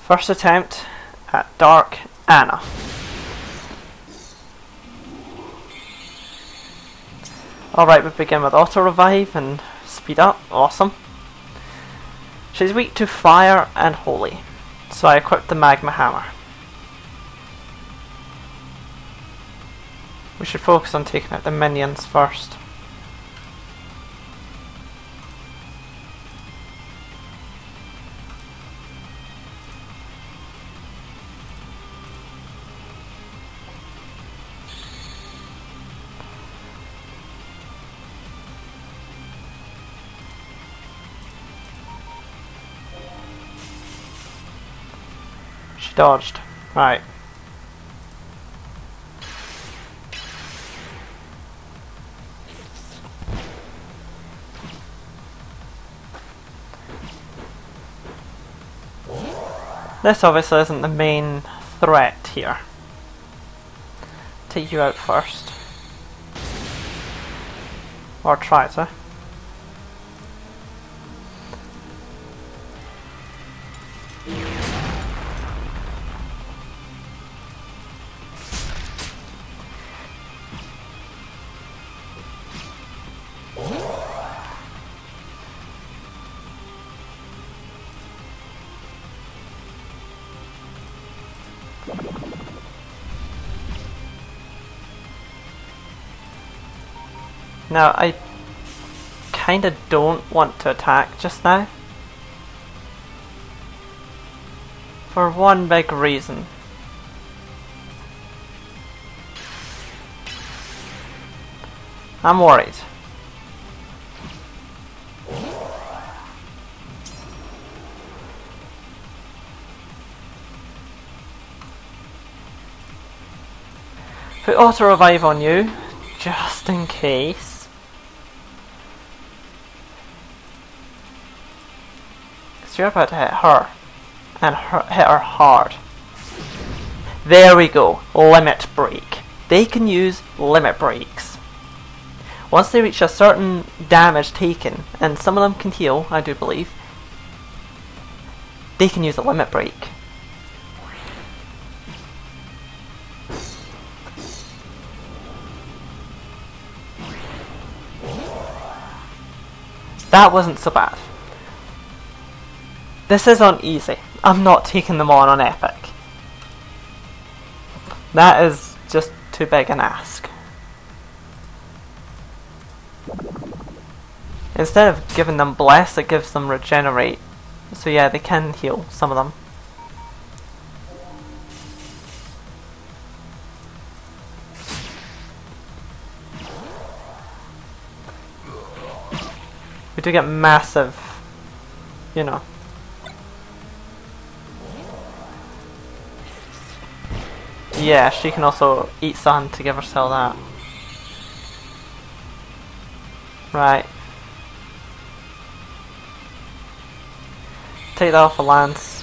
First attempt at Dark Anna. Alright, we begin with auto revive and speed up. Awesome. She's weak to fire and holy, so I equipped the magma hammer. We should focus on taking out the minions first. She dodged. Right. This obviously isn't the main threat here. Take you out first. Or try to. Now, I kinda don't want to attack just now. For one big reason. I'm worried. Put auto revive on you, just in case. You're about to hit her, and hit her hard. There we go, limit break. They can use limit breaks. Once they reach a certain damage taken, and some of them can heal, I do believe, they can use a limit break. That wasn't so bad. This is on easy. I'm not taking them on epic. That is just too big an ask. Instead of giving them bless, it gives them regenerate. So yeah, they can heal, some of them. We do get massive, you know. Yeah, she can also eat sun to give herself that. Right. Take that off a lance.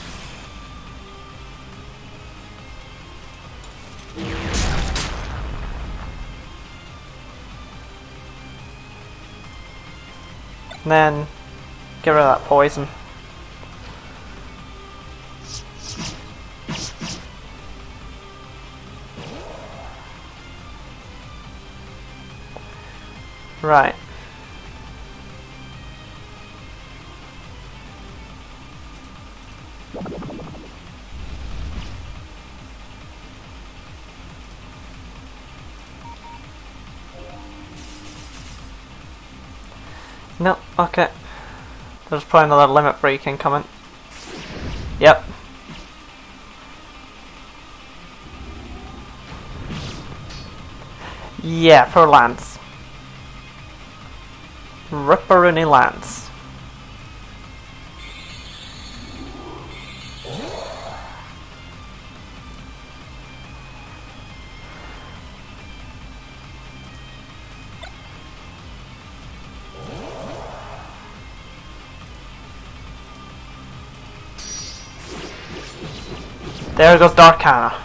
And then get rid of that poison. Right. No, okay. There's probably another limit break incoming. Yep. Yeah, for Lance. Ripperoonie Lance. There goes Dark Anna.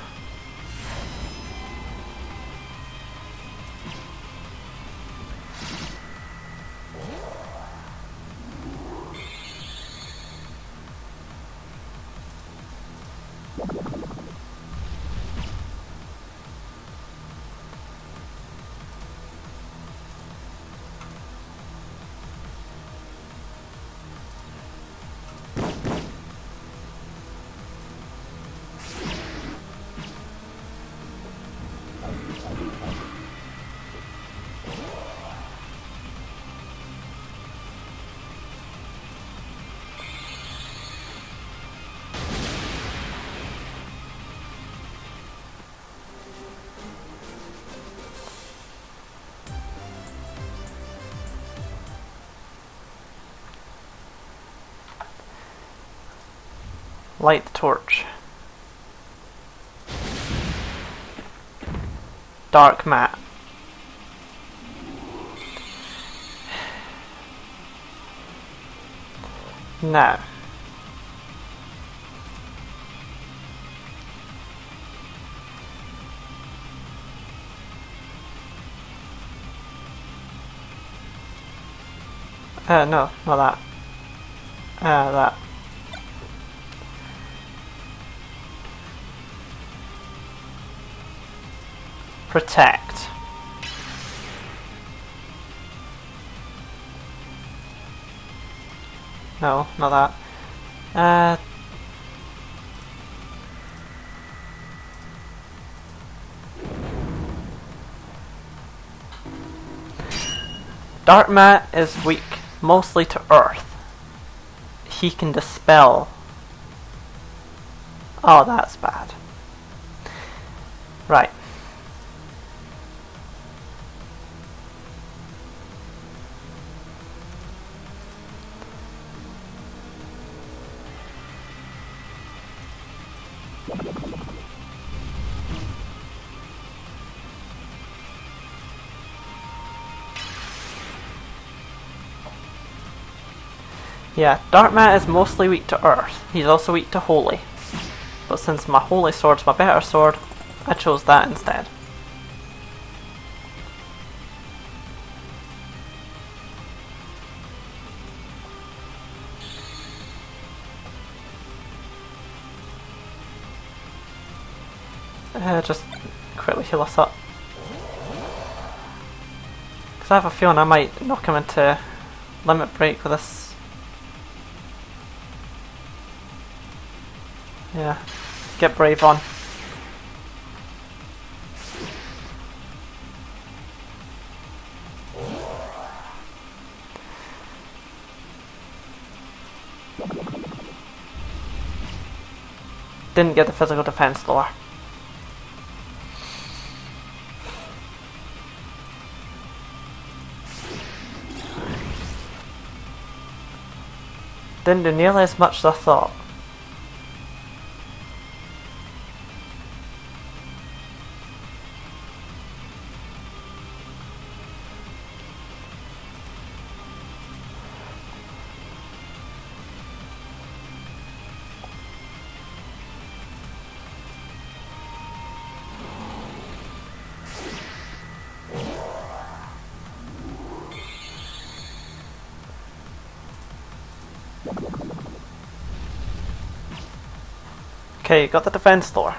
Light the torch. Dark mat. Now. No, not that. That. Protect. No, not that. Dark Mat is weak mostly to earth. He can dispel. Oh, that's bad. Right. Yeah, Dark Mat is mostly weak to earth. He's also weak to holy. But since my holy sword's my better sword, I chose that instead. Just quickly heal us up. Because I have a feeling I might knock him into limit break with this. Yeah, get brave on. Didn't get the physical defense lower. Didn't do nearly as much as I thought. Okay, got the defense door.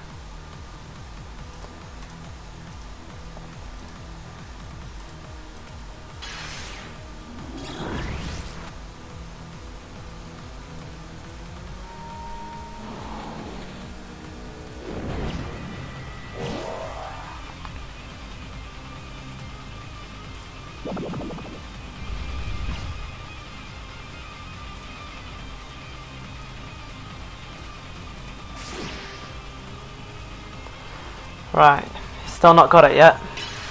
Right, still not got it yet.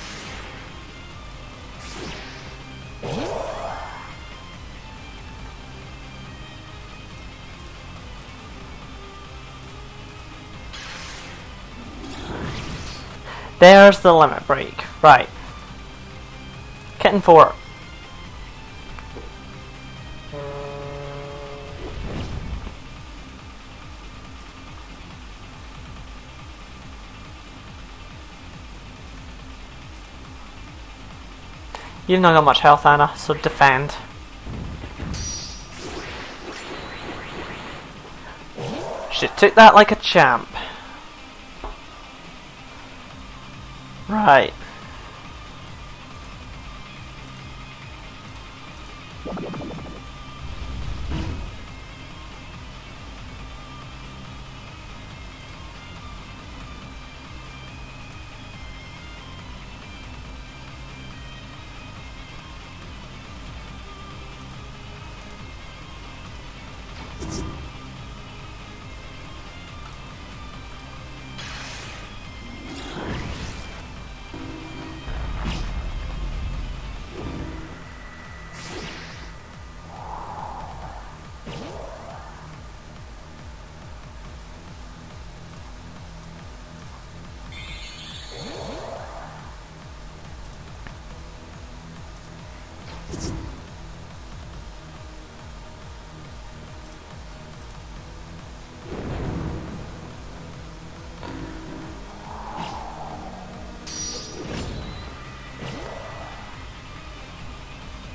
There's the limit break. Right. Kitten 4. You've not got much health, Anna, so defend. She took that like a champ. Right.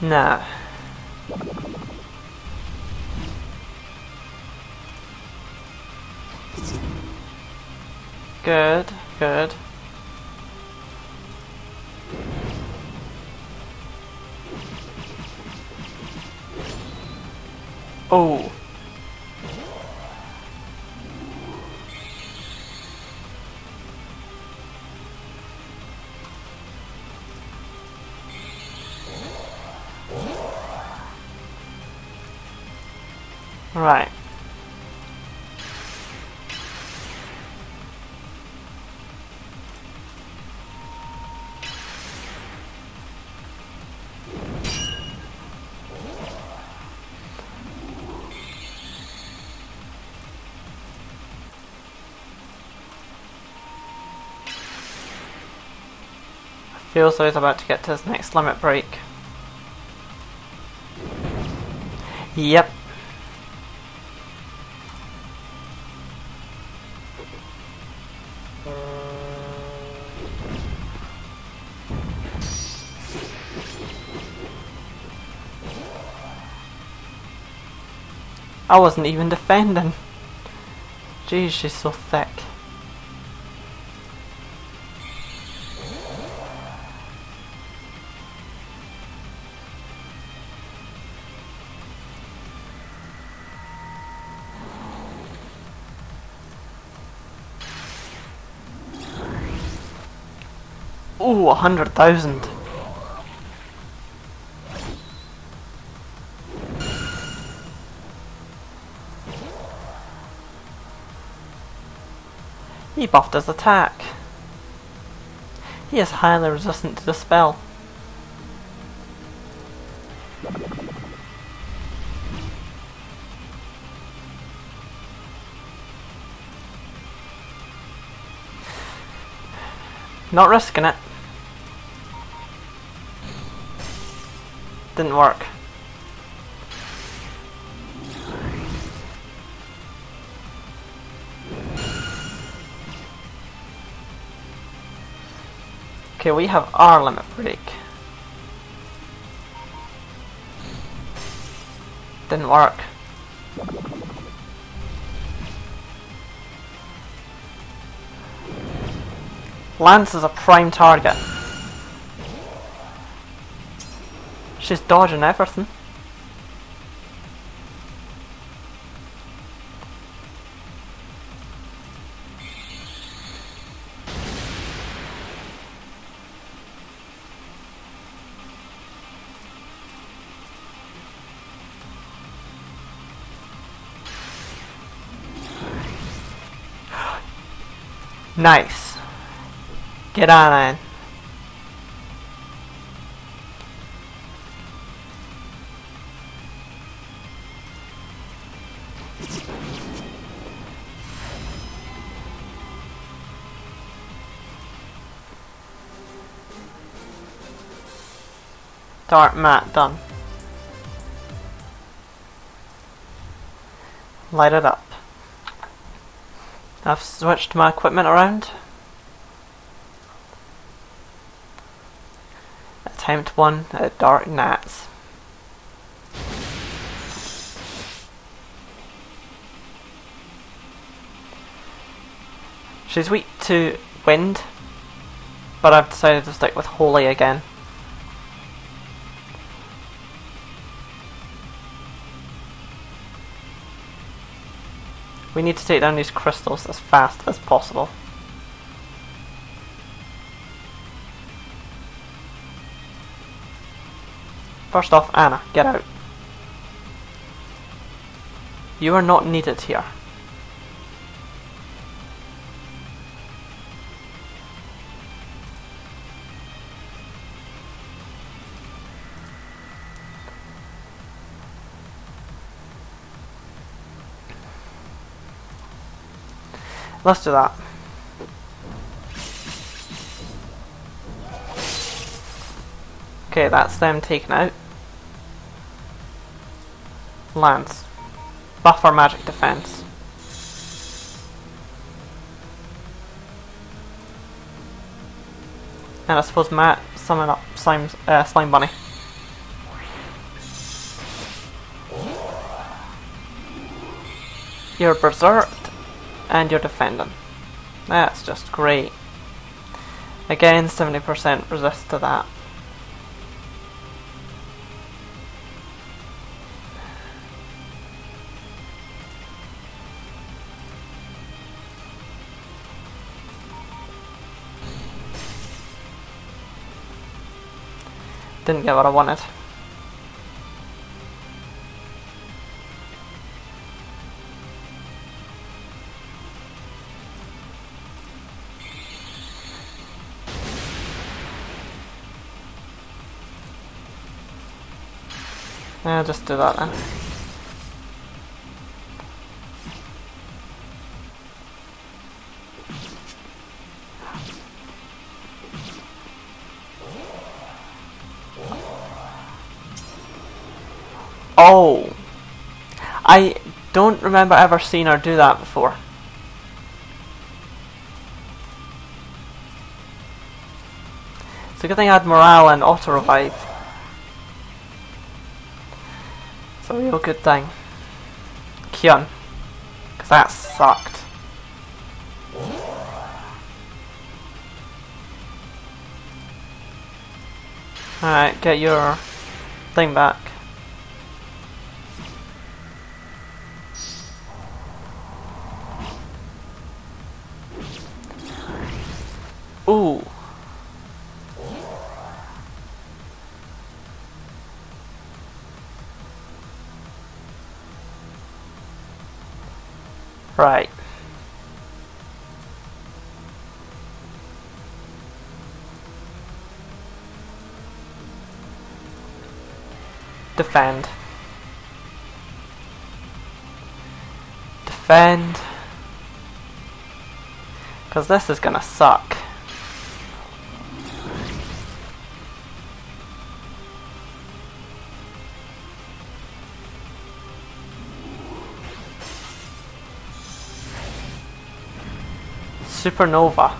No. Good, good. Oh. Right. Feels like he's about to get to his next limit break. Yep. I wasn't even defending. Jeez, she's so thick. Ooh, 100,000. He buffed his attack. He is highly resistant to the spell. Not risking it. Didn't work. Okay, we have our limit break. Didn't work. Lance is a prime target. She's dodging everything. Nice. Get on in. Dark mat done. Light it up. I've switched my equipment around. Attempt 1 at Dark Gnats. She's weak to wind, but I've decided to stick with Holy again. We need to take down these crystals as fast as possible. First off, Anna, get out. You are not needed here. Let's do that. Okay, that's them taken out. Lance. Buff our magic defense. And I suppose Matt summon up Slime Bunny. you're berserked and you're defending. That's just great. Again, 70% resist to that. Didn't get what I wanted. I'll just do that then. Oh! I don't remember ever seeing her do that before. It's a good thing I had morale and auto revive. It's a real good thing. Kyun. Because that sucked. Alright, get your thing back. Ooh. Right. Defend. Defend. Because this is gonna suck. Supernova.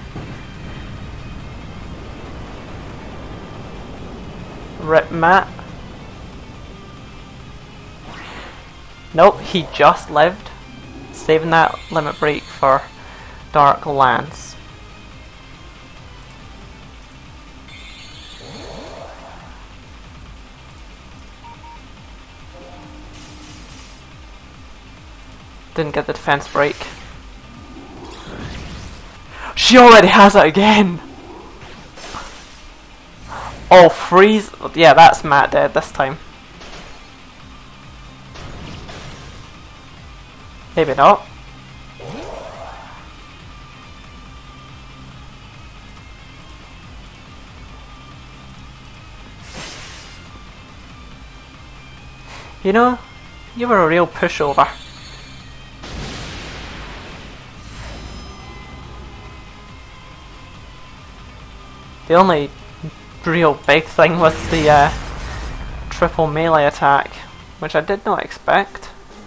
Rip Matt. Nope, he just lived. Saving that limit break for Dark Lance. Didn't get the defense break. She already has it again! Oh, freeze! Yeah, that's Matt dead this time. Maybe not. You know, you were a real pushover. The only real big thing was the triple melee attack, which I did not expect.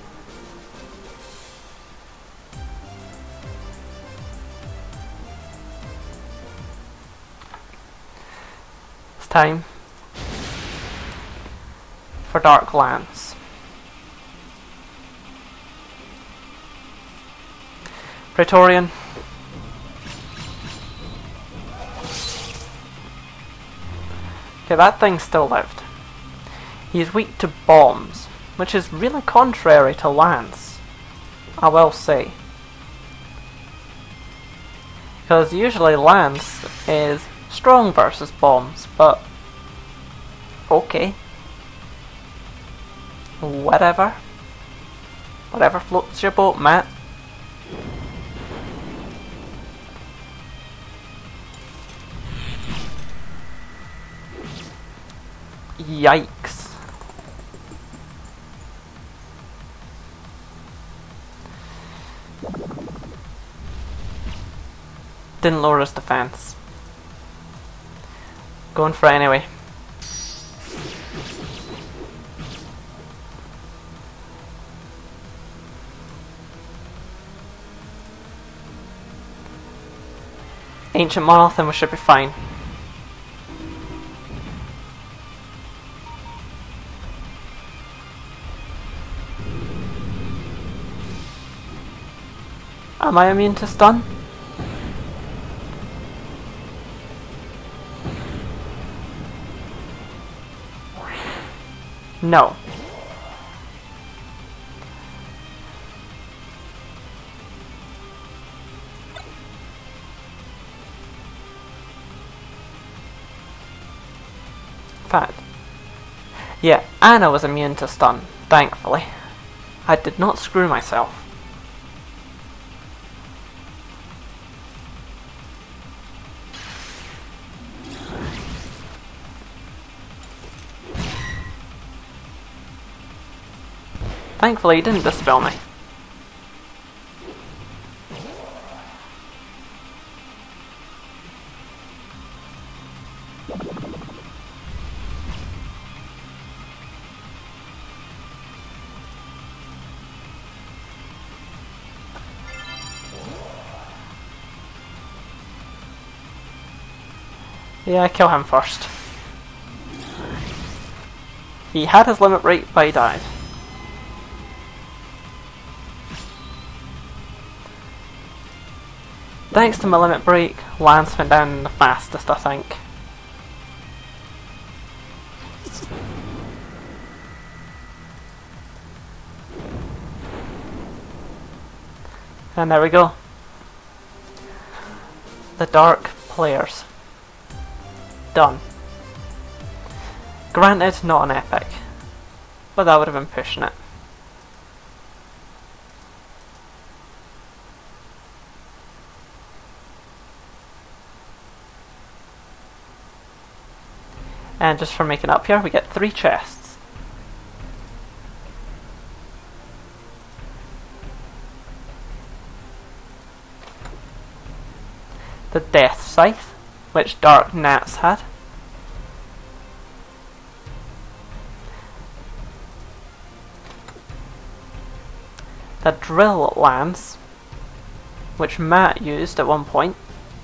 It's time for Dark Lance. Praetorian. Okay, that thing still lived. He's weak to bombs, which is really contrary to Lance, I will say. Because usually Lance is strong versus bombs, but okay. Whatever. Whatever floats your boat, Matt. Yikes. Didn't lower his defense. Going for it anyway. Ancient Monolith and we should be fine. Am I immune to stun? No. Fact. Yeah, Anna was immune to stun, thankfully. I did not screw myself. Thankfully, he didn't dispel me. Yeah, kill him first. He had his limit break, but he died. Thanks to my limit break, Lance went down the fastest, I think. And there we go. The Dark Players. Done. Granted, not an epic, but that would have been pushing it. And just for making up here, we get 3 chests. The Death Scythe, which Dark Nats had. The Drill Lance, which Matt used at one point.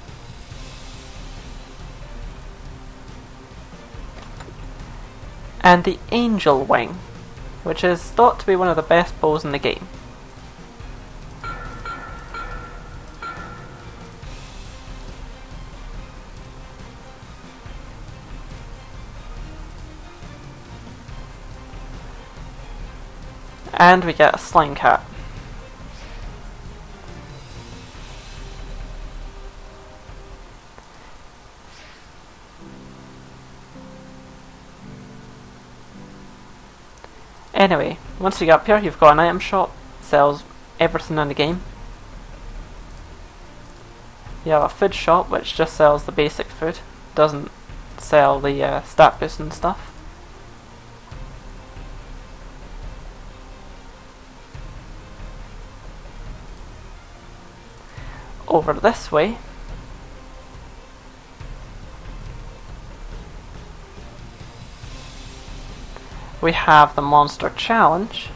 And the Angel Wing, which is thought to be one of the best bows in the game. And we get a Slime Cat. Anyway, once you get up here, you've got an item shop, sells everything in the game. You have a food shop, which just sells the basic food, doesn't sell the stat boost and stuff. Over this way, we have the Monster Challenge.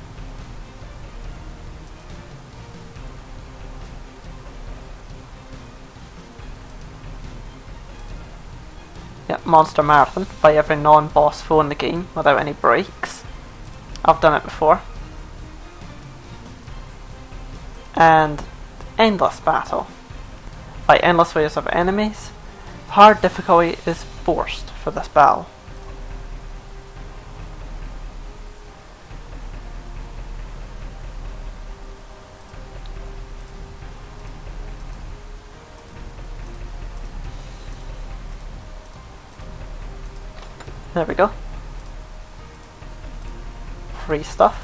Yep, Monster Marathon. Fight every non-boss foe in the game without any breaks. I've done it before. And Endless Battle. Fight endless waves of enemies. Hard difficulty is forced for this battle. There we go. Free stuff.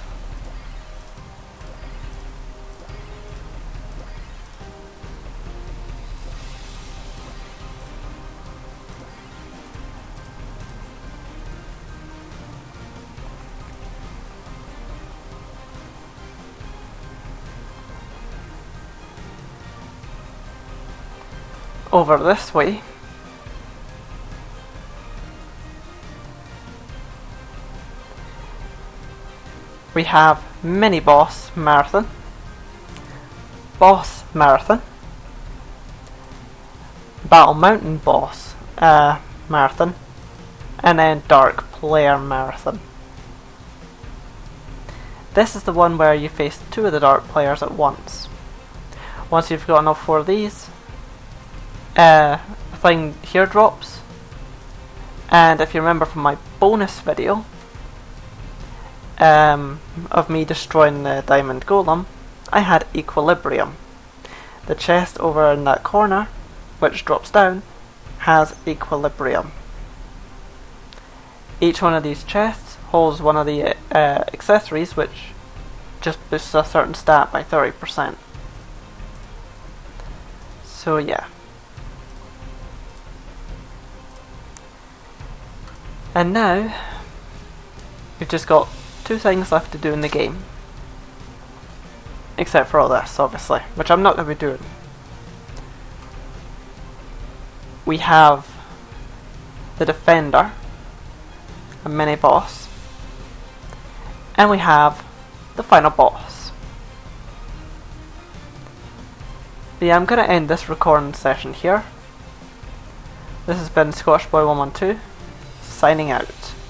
Over this way, we have Mini Boss Marathon, Boss Marathon, Battle Mountain Boss Marathon, and then Dark Player Marathon. This is the one where you face 2 of the Dark Players at once. Once you've gotten all 4 of these, a thing here drops. And if you remember from my bonus video of me destroying the diamond golem, I had equilibrium. The chest over in that corner, which drops down, has equilibrium. Each one of these chests holds one of the accessories, which just boosts a certain stat by 30%. So yeah. And now, we've just got 2 things left to do in the game. Except for all this, obviously, which I'm not going to be doing. We have the Defender, a mini boss, and we have the final boss. But yeah, I'm going to end this recording session here. This has been ScottishBoy112, signing out.